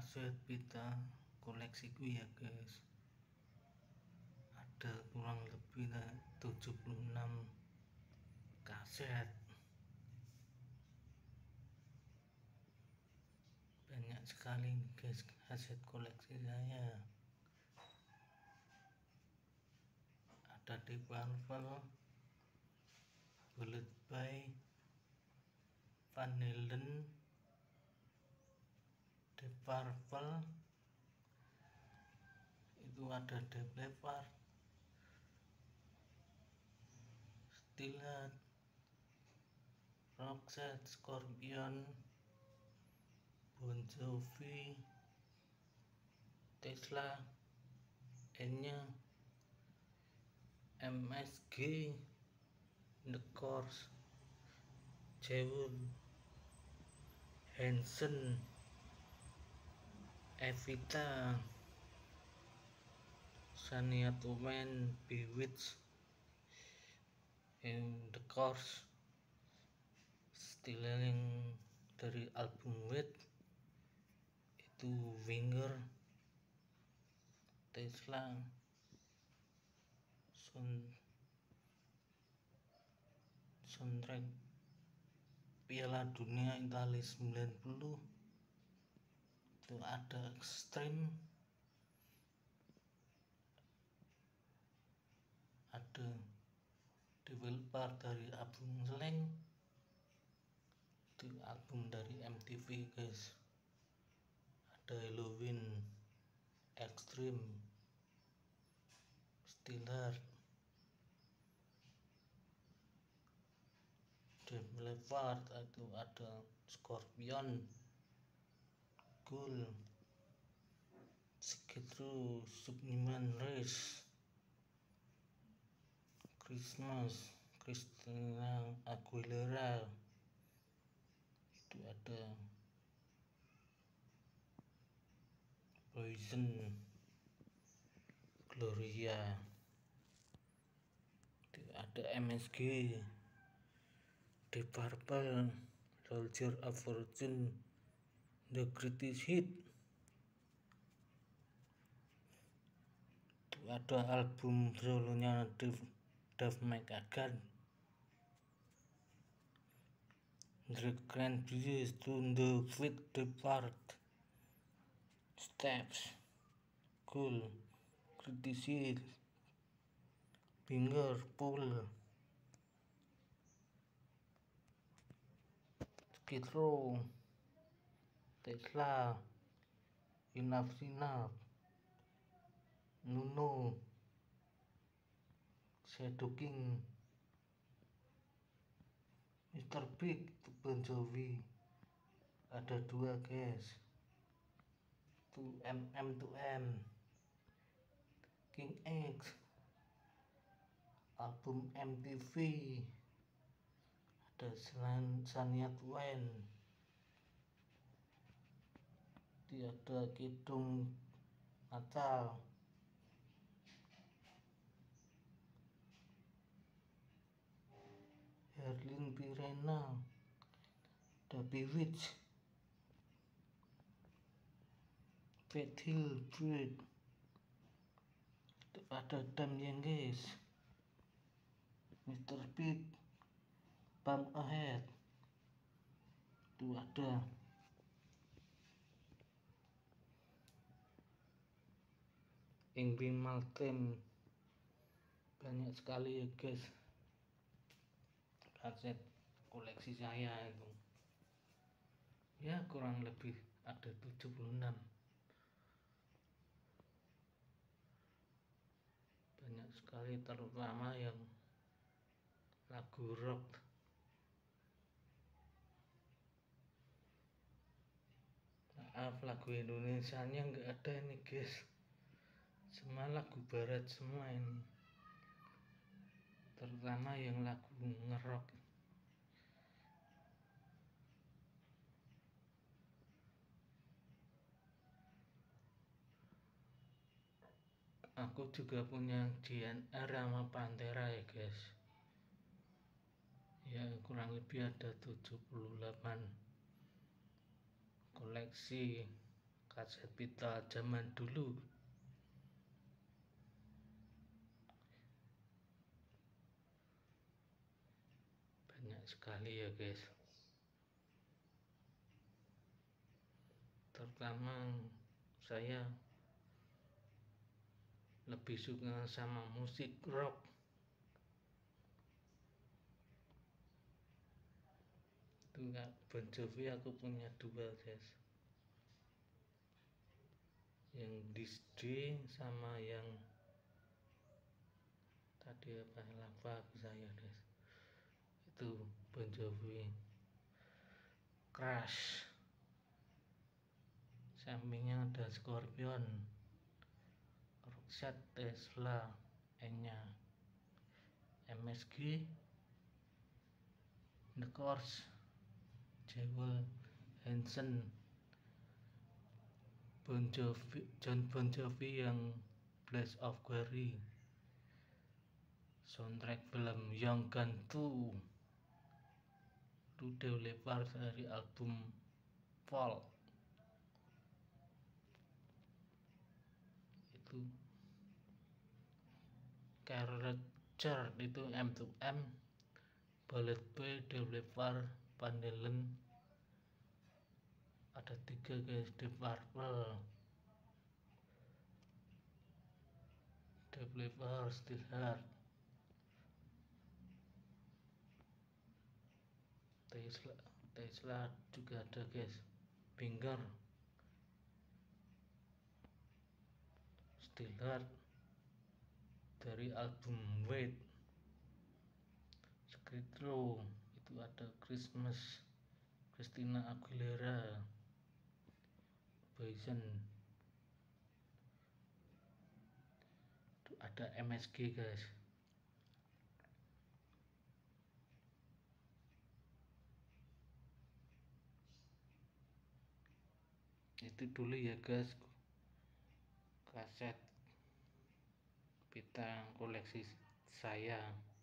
kaset pita koleksiku ya guys, ada kurang lebih 76 kaset. Banyak sekali nih guys kaset koleksi saya. Ada Deep Purple, Bullet by Van Halen, Deep Purple, itu ada Def Leppard, Steelhead, Roxette, Scorpion, Bon Jovi, Tesla, Enya, MSG, The Corrs, Jewel, Hanson, Evita, Shania Twain, Bewitched, and The Corrs. Still dari album Wet itu Winger, Tesla, soundtrack Piala Dunia Italia 90 itu ada Extreme, ada Developer dari album Slang, itu album dari MTV guys. Ada Halloween, Extreme, Steelhead, Def Leppard, itu ada Scorpion, Ghoul, Skid Row, Subhuman Race, Christmas, Christina Aguilera, itu ada Poison, Gloria, itu ada MSG, Deep Purple, Soldier of Fortune, The Greatest Hit, itu ada album solonya Duff McKagan, The Grand Blues to the Fit Depart, Steps, Cool, Criticism, Finger, Pull, Skid Row, Tesla, Enough Enough, Nuno, Shadow King, Mr. Big, Bon Jovi, ada dua guys, itu MM2M, King X, album MTV, ada Shania Twain, ada Kidung Natal, Herlin Pirena, ada Bewitched, Faith Hill Breed, ada Damn guys, Mr. Big, Bump Ahead, itu ada Ingrid Maltem. Banyak sekali ya guys kaset koleksi saya itu ya, kurang lebih ada 76. Banyak sekali, terutama yang lagu rock. Maaf, lagu Indonesia nya nggak ada ini guys, semua lagu barat semua ini, terutama yang lagu ngerok. Aku juga punya GNR sama Pantera ya guys, ya kurang lebih ada 78 koleksi kaset pita zaman dulu. Banyak sekali ya guys, terutama saya lebih suka sama musik rock. Itu enggak, Bon Jovi aku punya dua guys, yang This Day sama yang tadi lupa saya guys, itu Bon Jovi. Crash, sampingnya ada Scorpion, Roxette, Tesla, Enya, MSG, The Course, Jewel, Hanson, John Bon Jovi yang Blaze of Glory, soundtrack film Young Gun 2, Rudolph Lepar dari album Fall. Itu Charger itu M2M, Bullet Boy, Def Leppard, Van Halen. Ada 3 guys, Deep Purple, Def Leppard, Still Heart, Tesla juga ada guys, Finger, Still Heart dari album Wait, Skid Row itu ada Christmas, Christina Aguilera, Poison, itu ada MSG guys. Itu dulu ya guys, kaset pita koleksi saya.